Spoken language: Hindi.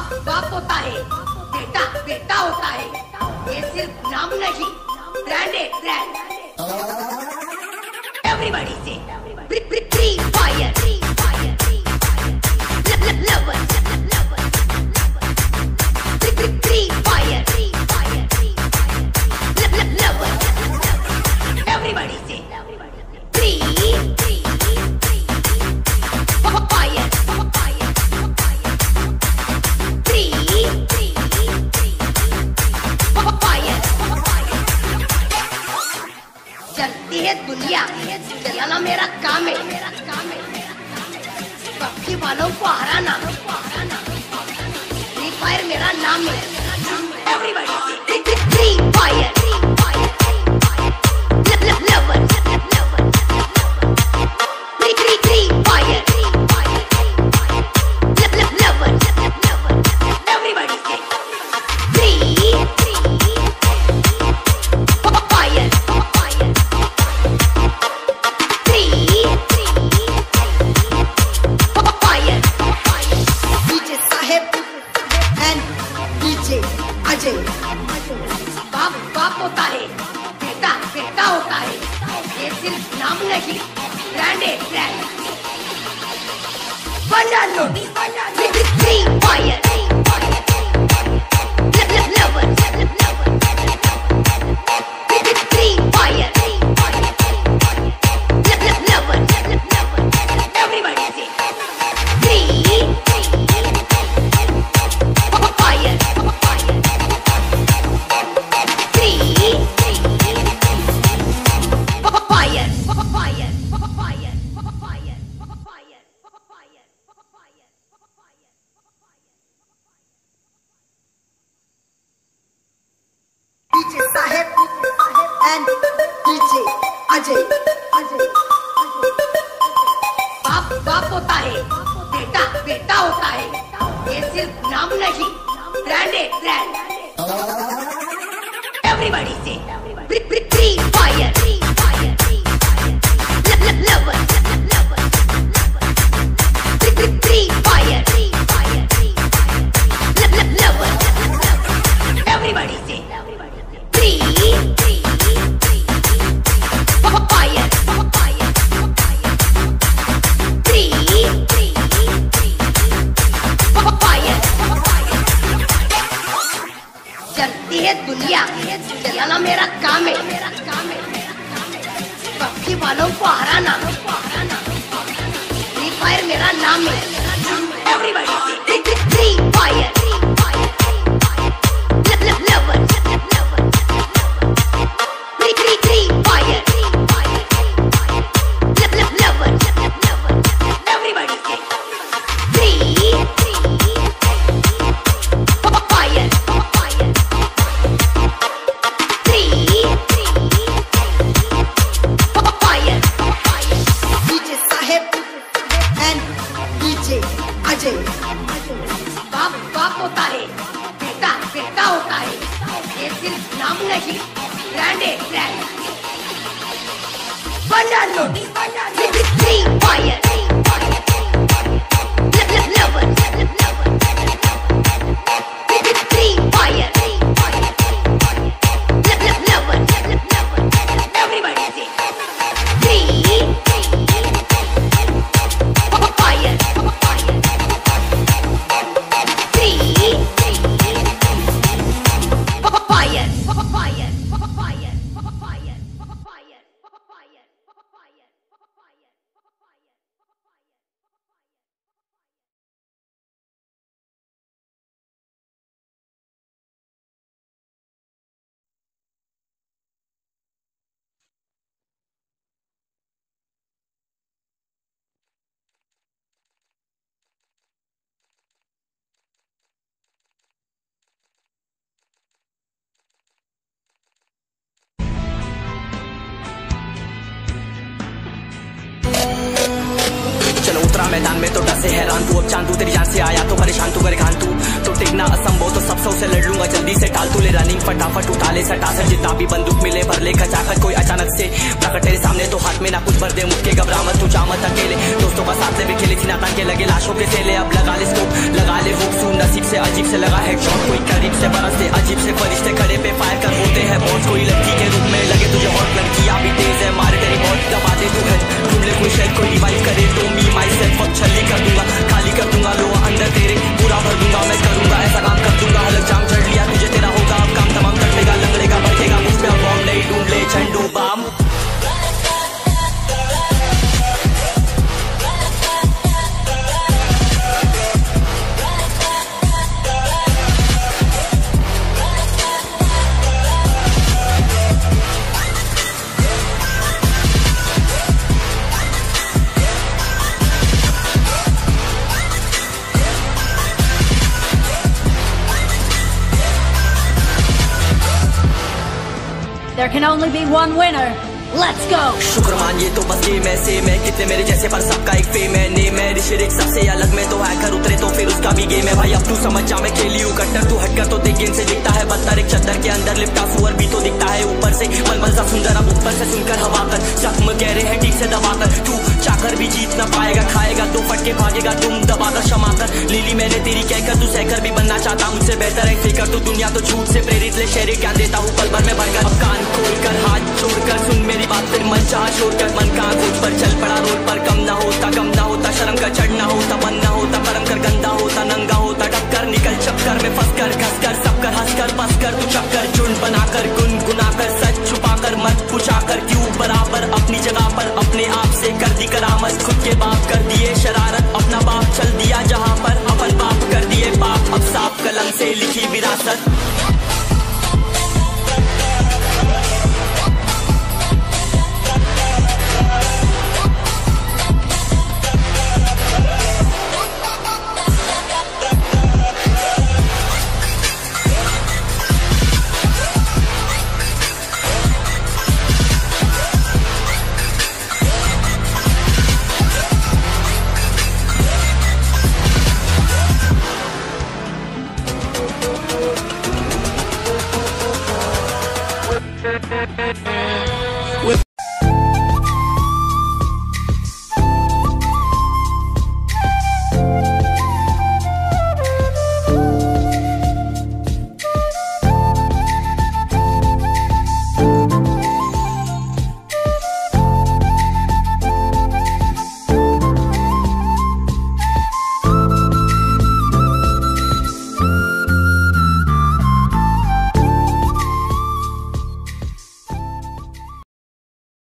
बाप बाप होता है, बेटा बेटा होता है। ये सिर्फ नाम नहीं, ब्रांड है ब्रांड। एवरीबॉडी से Free Fire, lover Free Fire, lover. Everybody से फ्री फायर, चलती है दुनिया, चलाना मेरा काम है। पक्षी वालों को हराना, फ्री फायर मेरा नाम है। Everybody Free Fire, lover Free Fire, lover. Everybody से फ्री फायर, बाप बाप होता है, बेटा बेटा होता है। ये सिर्फ नाम नहीं, ब्रांड है ब्रांड। बना लो Free Fire, lover Free Fire, lover. Everybody से फ्री फायर, बाप बाप होता है, बेटा बेटा होता है। ये सिर्फ नाम नहीं, ब्रांड है ब्रांड। एवरीबॉडी से Free Fire, lover Free Fire, lover. Everybody से फ्री फायर, चलती है दुनिया, चलाना मेरा काम है। पक्षी वालों को हराना, फ्री फायर मेरा नाम है। Everybody Free Fire, lover Free Fire, lover. Everybody से फ्री फायर, बाप बाप होता है, बेटा बेटा होता है। ये सिर्फ नाम नहीं, ब्रांड है ब्रांड। बना लो Free Fire, lover Free Fire, lover. Everybody से फ्री फायर, उतरा मैदान में तो डसे हैरान तू। अब चांदू तेरी जान से आया तो परेशान तू करे खान तू। तो टिकना असंभव तो सब से लड़ लूंगा जल्दी से। टाल तू ले रनिंग फटाफट उठा ले सटासट। जितना भी बंदूक मिले भर ले खचाखट। कोई अचानक से प्रकट तेरे सामने तो हाथ में ना कुछ भर दे मुक्के घबरा मत तू जामत अकेले। दोस्तों का साथ भी खेली थी ना तान के लगे लाशों के सेले। अब लगा ले स्कोप लगा ले हुक सू नसीब से से अजीब से लगा हेडशॉट, कोई करीब से बरसते अजीब से फरिश्ते खड़े पे फायर कर होते हैं बहुत, कोई लड़की के रूप में लगे तुझे हॉट, लड़कियां भी तेज है मारे तेरी बहुत, दबा दे तू है ढूंढ ले कोई शायद कोई रिवाइव करे तो मी माई सेल्फ अब छल्ली कर दूंगा, खाली कर दूंगा लो अंदर तेरे पूरा भर दूंगा, मैं करूंगा ऐसा काम कर दूंगा, हलक जाम चढ़ लिया तुझे तेरा होगा अब काम तमाम, कटेगा लंगड़ेगा भड़केगा मुझ पे अब बॉम्ब नहीं ढूंढ ले Zandu balm. There can only be one winner. Let's go. शुक्र मानिए तो बस गेम ऐसे मैं कितने मेरे जैसे पर सबका एक फेम है नेम है ऋषिक सबसे अलग में तो हैकर उतरे तो फिर उसका भी गेम है भाई अब तू समझ जा मैं खेली हूँ कट्टर तू हटकर तो देख गेम से दिखता है बदतर एक चद्दर के अंदर लिपटा सुअर भी तो दिखता है ऊपर से मलमल सा सुंदर अब ऊपर से सुनकर हवा कर जख्म कह रहे हैं ठीक से दबाकर तू चाकर भी जीत ना पाएगा खाएगा तो फटके भागेगा तुम दबाकर क्षमाकर लीली मैंने तेरी कहकर तू सहकर भी बनना चाहता मुझसे बेहतर है फेकर तू दुनिया तो झूठ से प्रेरित ले शेरे ज्ञान देता हूँ पल भर में भरकर अब कान खोलकर हाथ छोड़कर सुन मेरी बात फिर मन चाह छोड़कर मन का खोज पर चल पड़ा रोड पर कम ना होता शर्म का चढ़ना होता मन ना होता कर्म कर गंदा होता नंगा होता टक्कर निकल चक्कर में फंस कर घस कर सब कर हंस कर बस कर तू चक्कर झुंड बनाकर गुनगुनाकर सच छुपाकर मत पूछाकर क्यों बराबर अपनी जगह पर अपने आप से कर दी करामत खुद के बाप कर दिए शरारत अपना बाप चल दिया जहाँ पर अपन बाप कर दिए बाप अब साफ कलम से लिखी विरासत। We'll be right back.